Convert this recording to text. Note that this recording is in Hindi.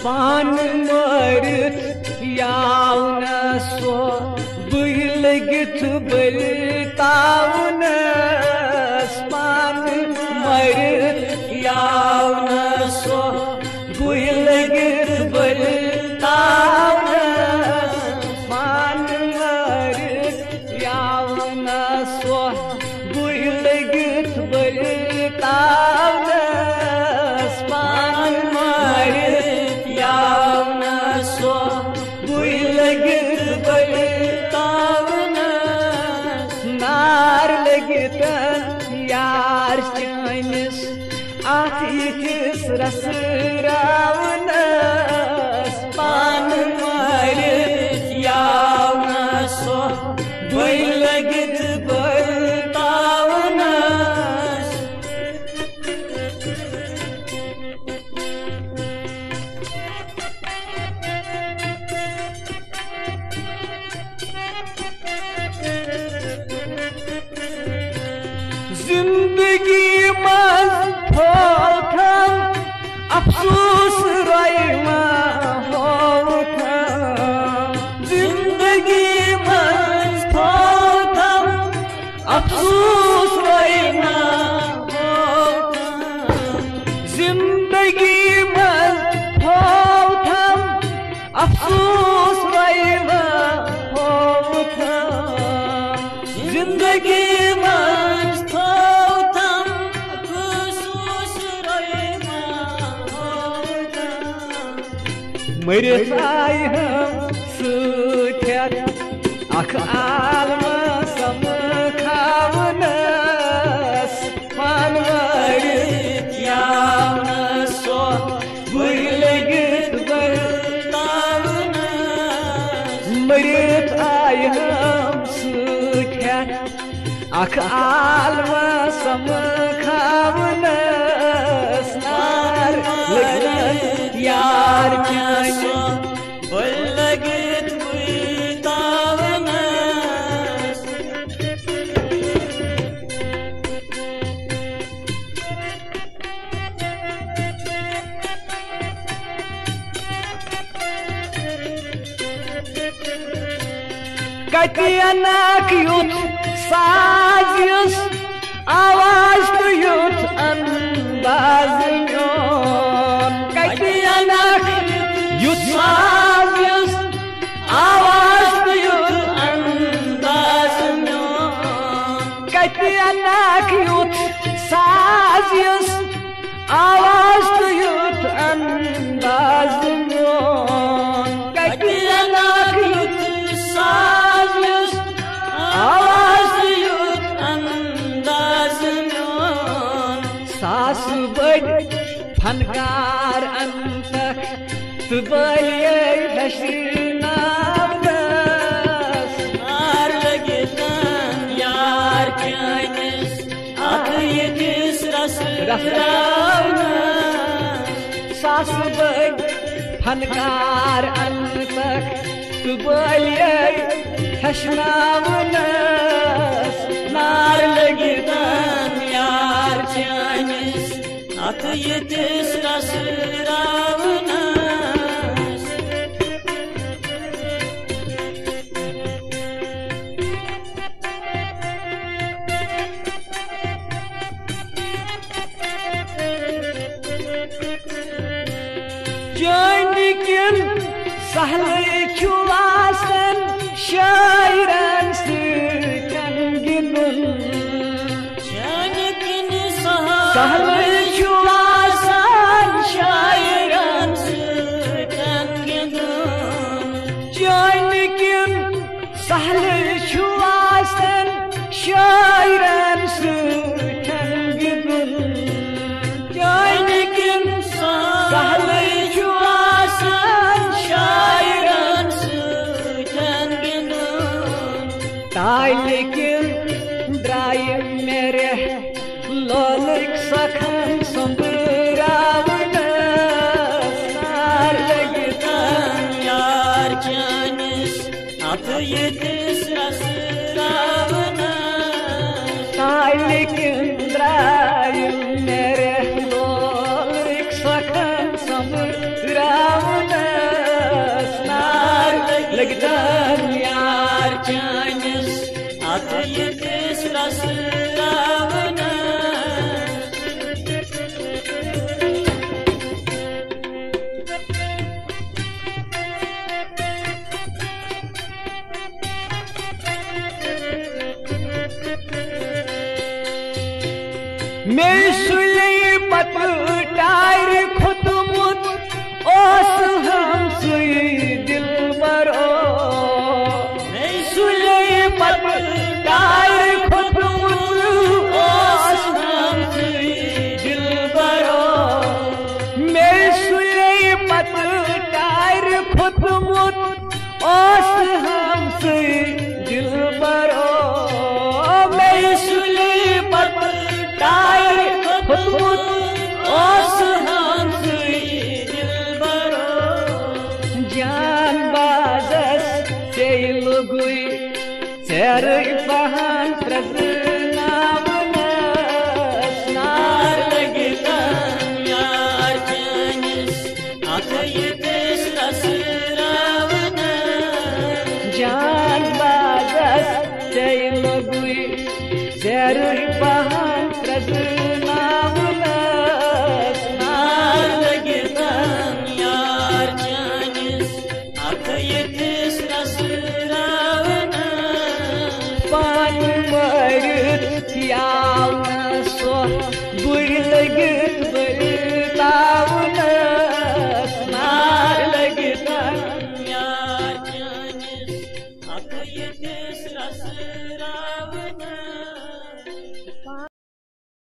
पान मरित यावनस सो बुह लगित बलतावनस पान मरित यावनस सो बुह लगित बलतावनस पान मरित यावनस सो बुह लगित बलतावनस पान मरित यावनस सो बुह लगित बलतावनस नार लगितन यार चानिस आतिस रसरावनस पान मरित यावनस सो बुह लगित बलतावनस जिंदगी मज थोथम अफसोस रोयमा होथम जिंदगी मज थोथम अफसोस रोयमा होथम जिंदगी मज थोथम अफसोस रोयमा होथम जिंदगी मज थोथम अफसोस रोयमा होथम मरित आय हम सुथ्यत अख आलमा समखावनस पान मरित यावनस सो बुह लगित बलतावनस मरित आय हम सुथ्यत अख आलमा समखावनस नार लगित यार चानिस बुह लगित बलतावनस कतियनक युथ साजिश आवाज तो युथ अंदाज म्योन कतियनक युथ साजिश आवाज तो युथ अंदाज म्योन कतियनक युथ साजिश आवाज तो युथ अंदाज म्योन कतियनक युथ साजिश आवाज युथ अंदाज म्योन सास बड़ फनकार अंतक तुबलिए दशनावनस नार लगितन यार चानिस आतिस रसरावनस सास बड़ फनकार अंतक तुबलिए दशनावनस नार लगितन यार चानिस आतिस रसरावनस जानिकिन सहल छुआसन शायरन सितन गिनुन जानिकिन सहल छुआसन शायरन सितन गिनुन जानिकिन सहल छुआसन शायरन सितन गिनुन जानिकिन सहल लेकिन ड्राई मेरे लोलिक सखन संबरावनस नार लगितन यार चानिस आतिस रसरावनस लेकिन ड्राई मेरे लोलिक सखन संबरावनस अत यितिस रस रावना मैं सुले पत टायर खुदमुत ओस हम सुई दिल बरो मैं सुले पत टायर खुदमुत ओस हम सुई दिल बरो मैं सुले पत टायर खुदमुत ओस हम सुई दिल बरो मैं सुले पत टायर खुदमुत ओस हम सुई दिल बरो जान बाजस से लुगुई सेर बहान प्रजनावना नार लगता यार चानिस अत यितिस रस रावना जान बाजस से लुगुई सेर बहान प्रजनावना नार लगता यार चानिस अत यितिस रस रावना पान मरत यावना सो बुर लगत बरतावना नार लगता यार चानिस अत यितिस रस रावना